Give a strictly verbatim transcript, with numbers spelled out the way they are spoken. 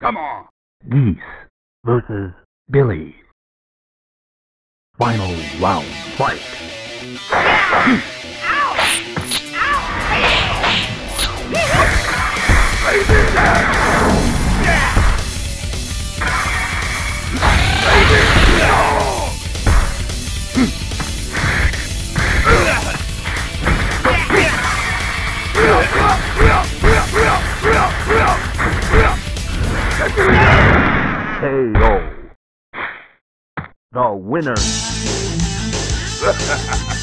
Come on. Geese versus Billy. Final round, fight. K O. The winner.